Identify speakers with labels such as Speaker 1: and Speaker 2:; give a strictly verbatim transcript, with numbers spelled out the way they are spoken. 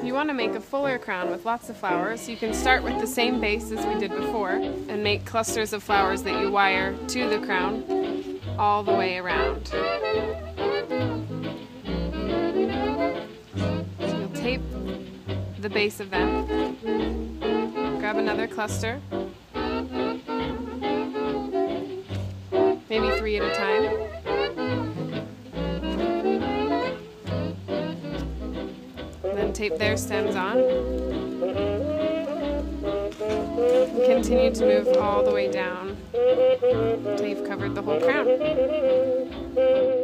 Speaker 1: you want to make a fuller crown with lots of flowers, you can start with the same base as we did before and make clusters of flowers that you wire to the crown all the way around. So you'll tape the base of them, grab another cluster, maybe three at a time. Then tape their stems on. And continue to move all the way down until you've covered the whole crown.